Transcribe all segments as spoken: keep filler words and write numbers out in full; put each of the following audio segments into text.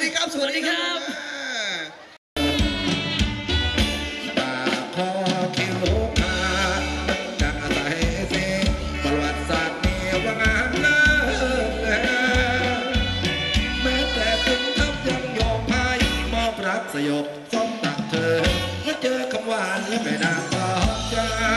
ดีครับสวัสดีครับปากคอคิ้วขาดังอะไรเสียประวัติศาสตร์มีว่างามเลิศแม้แต่คุณทัพยังยอมพายมอบรักสยบสมตักเธอเมื่อเจอคำหวานและไม่นานปลอบใจ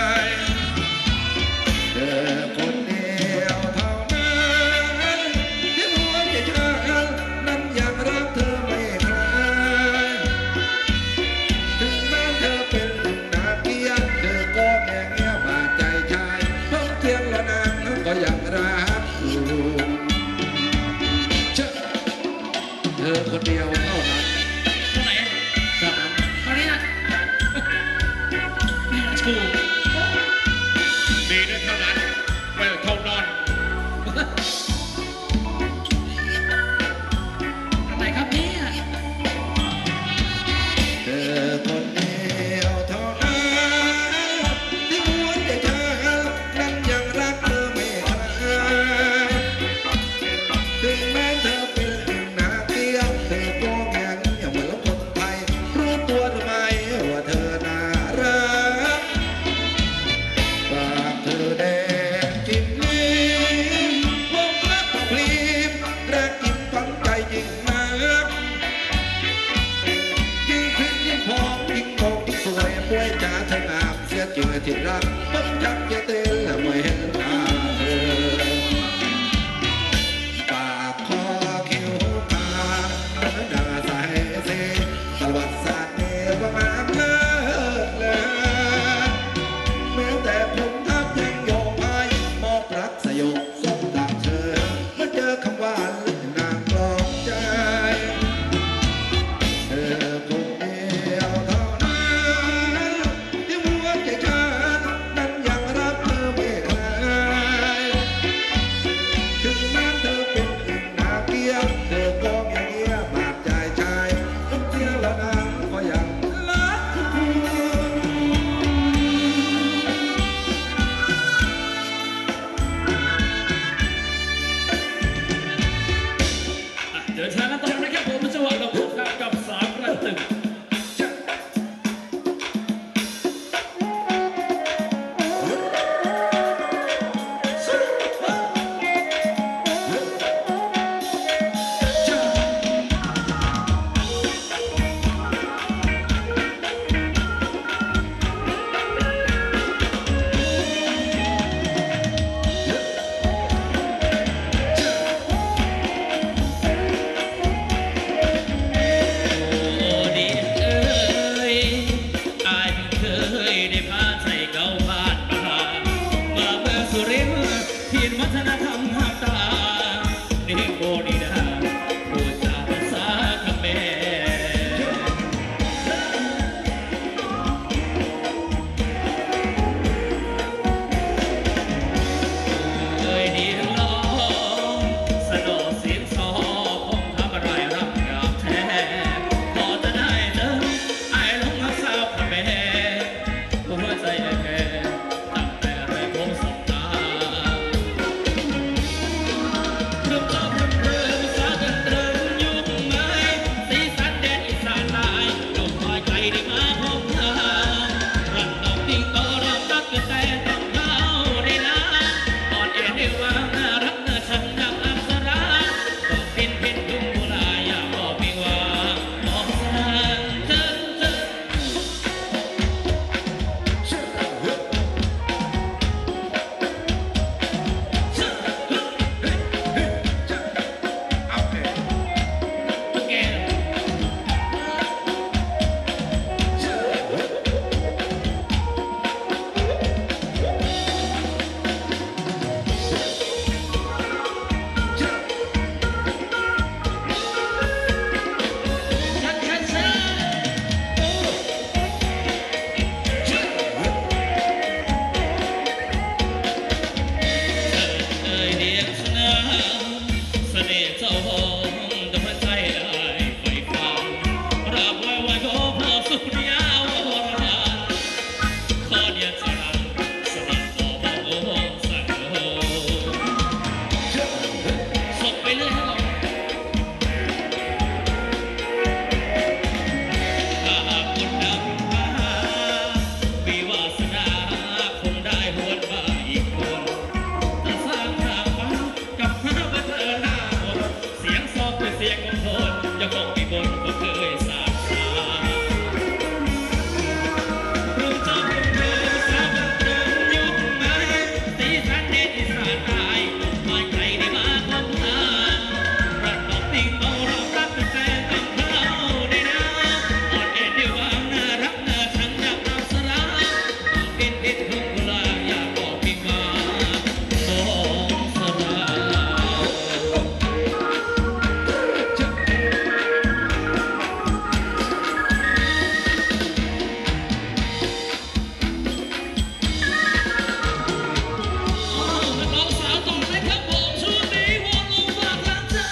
เธอคนเดียวเท่านั้นที่หัวใจฉันนั้นยังรักเธอไม่คลายถึงแม้เธอเป็นหนึ่งนาเกียรเธอก็แง่เงี้ยบาดใจชายเพิ่งเทียงละนางนั้นก็ยังรักอยู่เชื่อเธอคนเดียวเท่านั้นตรงไหนเท่านั้นตรงนี้นะนี่ชูดีนะเท่านั้นไม่เท่านอนทำไมครับเนี่ยเธอคนเดียวเท่านั้นที่หัวใจเธอนั้นยังรักเธอไม่คลายถึงแม้เธอเป็นหนึ่งนาเกียรเธอก็ยังอย่าเหมือนคนไทยรู้ตัวหรือไม่ว่าเธอน่ารักปากเธอแดงจิ้มลิ้มวงรักพลีมรักกินฝังใจยิ่งนักยิ่งพริ้งยิ่งพองยิ่งทองยิ่งสวยมวยจ๋าเธองามเสียจริงที่รักบังจักจะเต้นและไม่เห็นหน้าเธอปากคอคิ้วปากหน้าใสเสประวัติศาสตร์เนวงามเลิศเลอแม้แต่ผมทัพยังยอมพายมอบรักสยบสมดังเธอเมื่อเจอคำหวานและนางปลอบใจเธอคนเดียวเท่านั้นที่หัวใจฉันจะคงมีบนก็เคยสาบสาเรื่องจำเป็นเธอสาวเดินยุคใหม่สีสันเด่นอีสานใต้ไม่ใครได้มาคบหารักดอกติ่งเอาเรารักเป็นแฟนเป็นเขาได้นะอ่อนแอเดียวบางน่ารักน่าชังอยากเอาสละเป็นเด็ดทุ่งกุหลาบอยากบอกพี่มาบอกสละ น้องสาวต่อเลยครับผมช่วงนี้วอนลงฝากหลังจ้า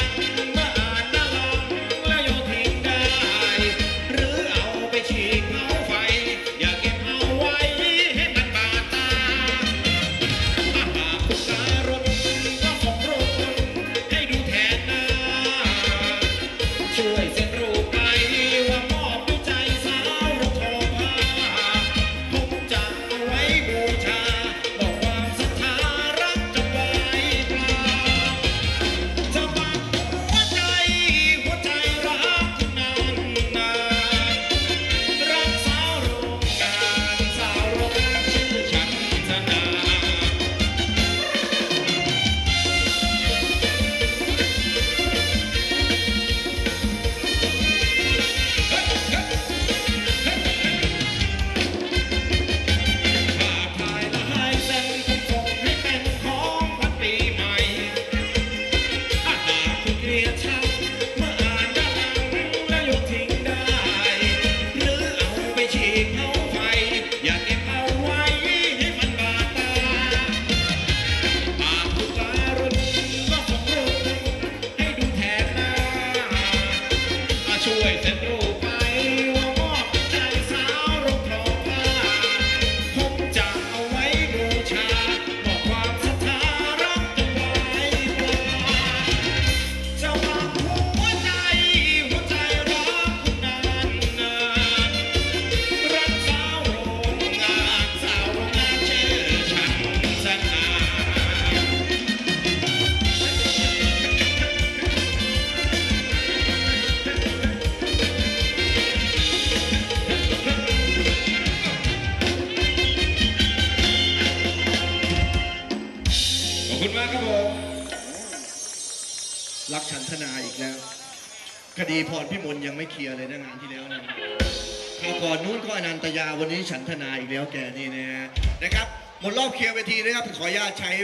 เมื่ออ่านน่าลองแล้วโยนทิ้งได้หรือเอาไปฉีกเอาคุณมากครับผม รักฉันทนาอีกแล้ว คดีพรพิมลยังไม่เคลียร์เลยนะงานที่แล้วนะคราวก่อนนู้นก็อนันตยาวันนี้ฉันทนาอีกแล้วแกนี่นะนะครับหมดรอบเคลียร์เวทีนะครับขออนุญาตใช้